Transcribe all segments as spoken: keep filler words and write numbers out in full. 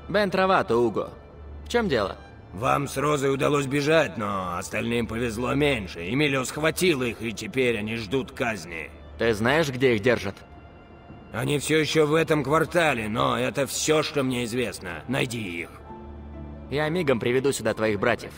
Бен Травато, Уго. В чем дело? Вам с Розой удалось бежать, но остальным повезло меньше. Эмилио схватил их, и теперь они ждут казни. Ты знаешь, где их держат? Они все еще в этом квартале, но это все, что мне известно. Найди их. Я мигом приведу сюда твоих братьев.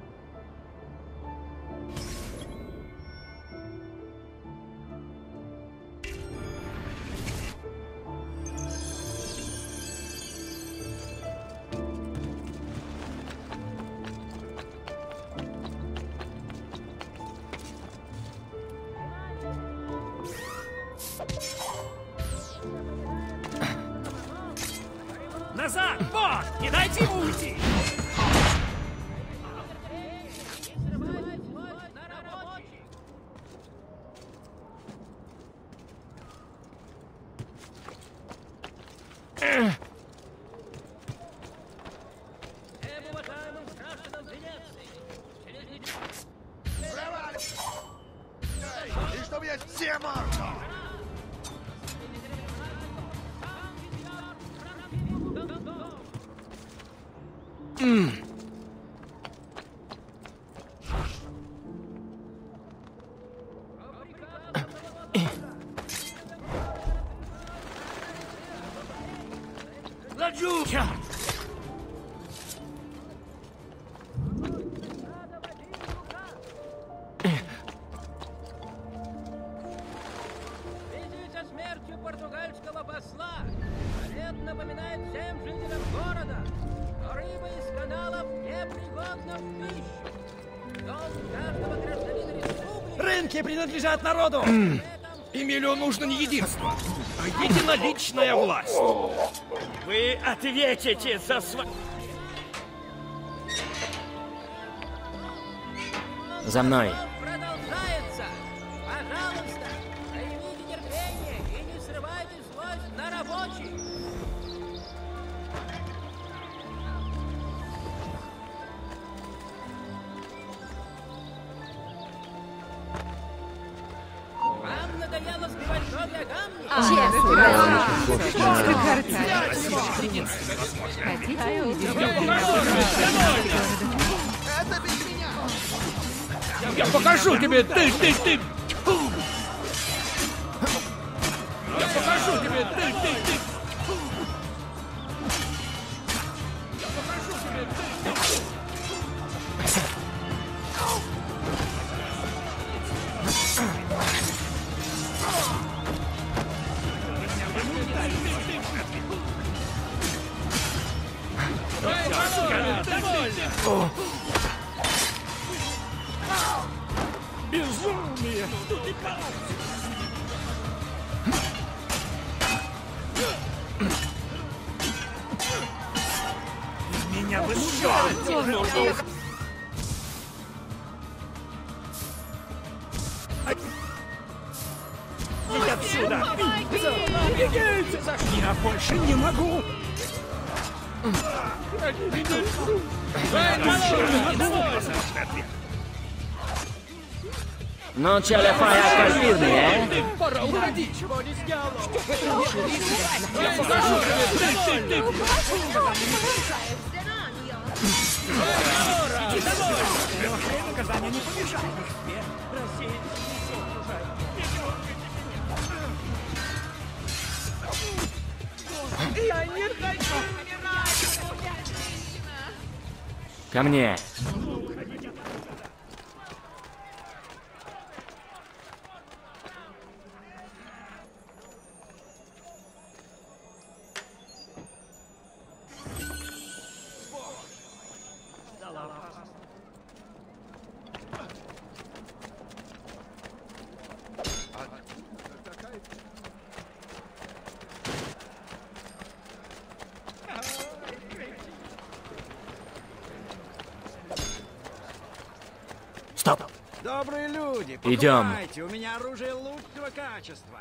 Назад! Вот! Не дайте ему уйти! И чтоб я всем отдал! Ладжу! Со смертью португальского посла Совет напоминает всем жителям города, что рыба из каналов непригодна в пищу. Дом каждого гражданина республики... Рынки принадлежат народу! Эмилио нужно не единство, а единоличная власть. Вы ответите за сва... За мной. Продолжается. Пожалуйста, проявите терпение и не срывайте злость на рабочих. Вам надоело сбивать ноги о камни? Это без меня! Я покажу тебе, ты, ты, ты! Тьфу! Я покажу тебе, ты, ты, ты! Тьфу! Я покажу тебе, ты, ты! Довольно! Безумие! Меня вы что? Иди отсюда! Бегите! Я больше не могу! Non ce le fai a colpirmi, eh? Пора уходить! Чего не снял? Я покажу тебе! Легкое наказание не помешает. Рассеять все окружающее. Я не хочу умирать! Ко мне. Стоп! Добрые люди, Идем. покупайте, у меня оружие лучшего качества.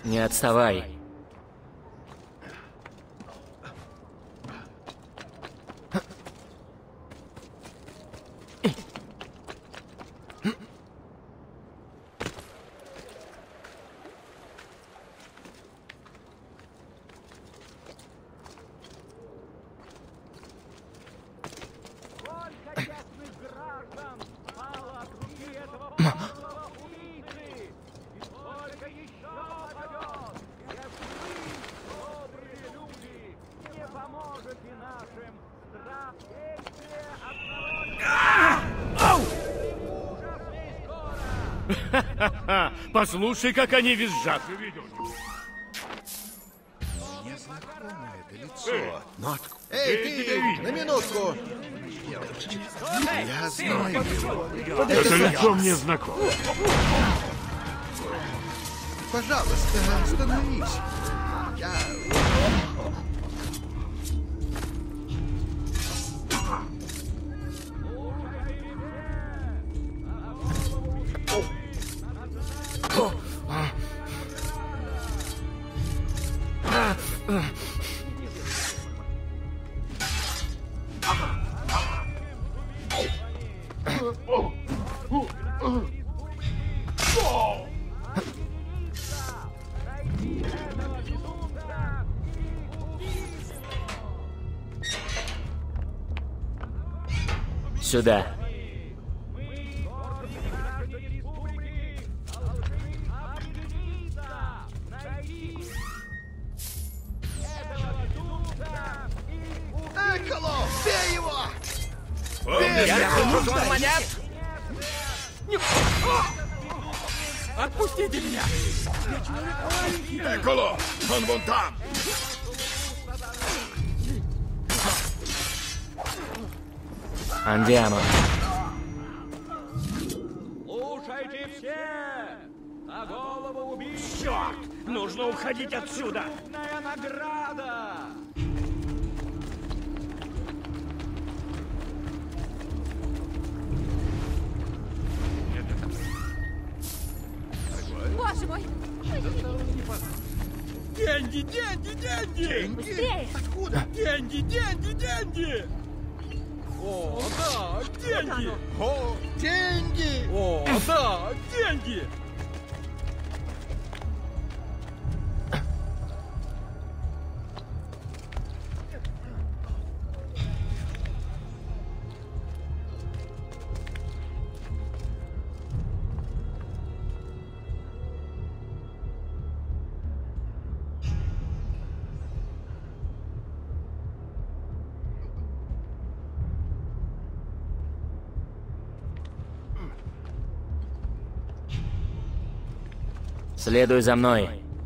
Не отставай. Послушай, как они визжат. Незнакомое это лицо. Но от- Эй, ты, на минутку. Я знаю его. Это лицо мне знакомо. Пожалуйста, остановись. Я... Сюда. Эколо, бей его! Отпустите меня! Эколо, он вон там! Андиамо. Слушайте все! На голову убийцы! Черт! Нужно уходить отсюда! Крупная награда! Боже мой! Деньги, деньги, деньги! Быстрее! Откуда? Деньги, деньги, деньги! О, да, деньги! О, деньги! О, да, деньги! Следуй за мной.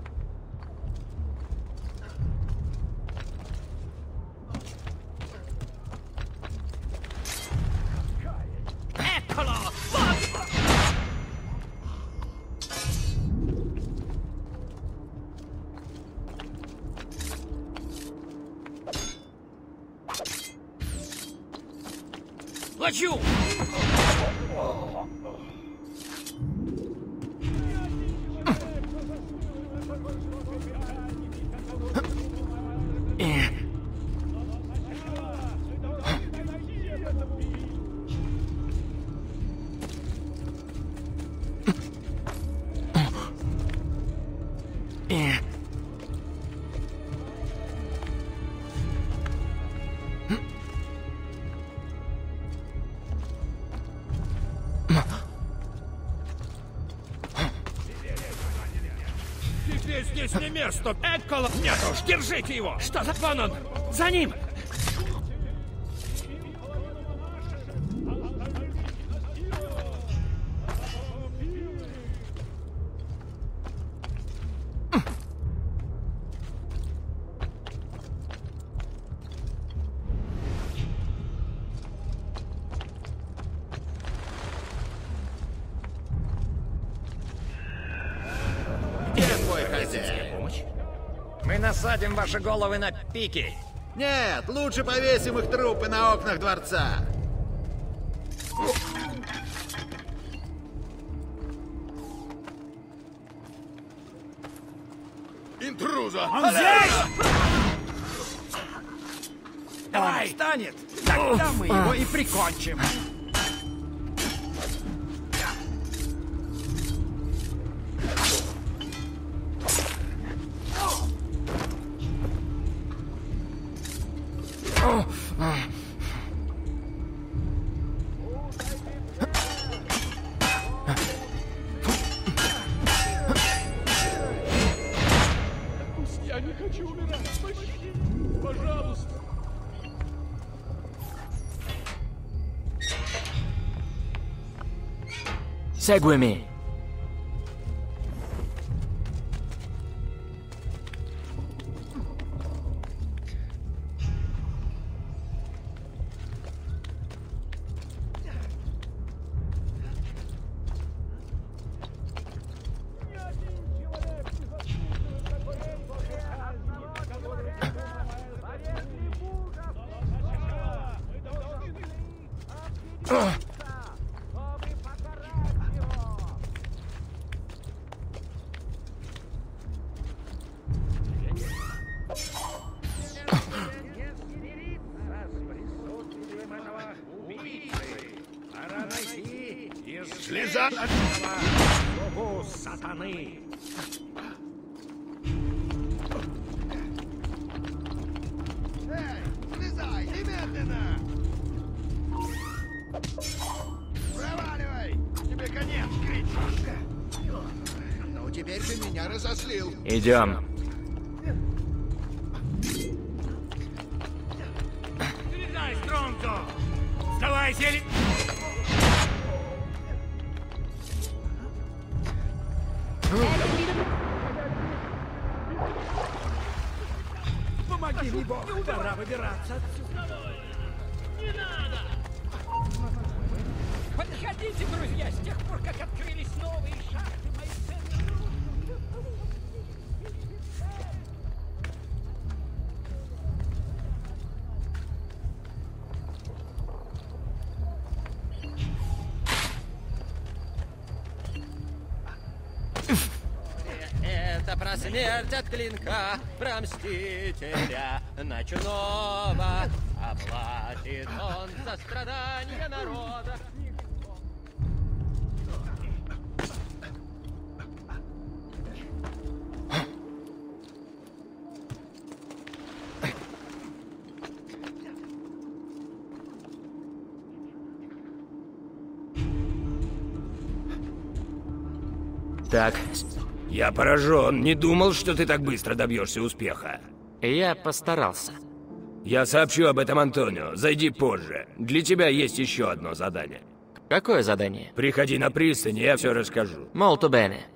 Плачу! Тебе здесь не место, Экколо! Нет уж, держите его! Что за... Вон он! За ним! Твой хозяин. Мы насадим ваши головы на пики! Нет, лучше повесим их трупы на окнах дворца. интруза! Он здесь! Давай! Встанет! Тогда мы его и прикончим. Я не хочу умирать! Спасите! Пожалуйста! Seguimi. Слеза! Слугу сатаны! Эй, слезай! Немедленно! Проваливай! Тебе конец, кричишь! Ну, теперь ты меня разослил. Идем. Слезай, Стронго! Вставай, зелень! Помоги мне, Бог! Пора выбираться отсюда! Не надо! Подходите, друзья, с тех пор, как открылись новые шахты, мои ценные... Это про смерть от клинка, про мстителя ночного. Оплатит он за страдания народа. Так, Я поражен, не думал, что ты так быстро добьешься успеха. я постарался. Я сообщу об этом Антонио, зайди позже. Для тебя есть еще одно задание. Какое задание? Приходи на пристань, я все расскажу. Молто бене.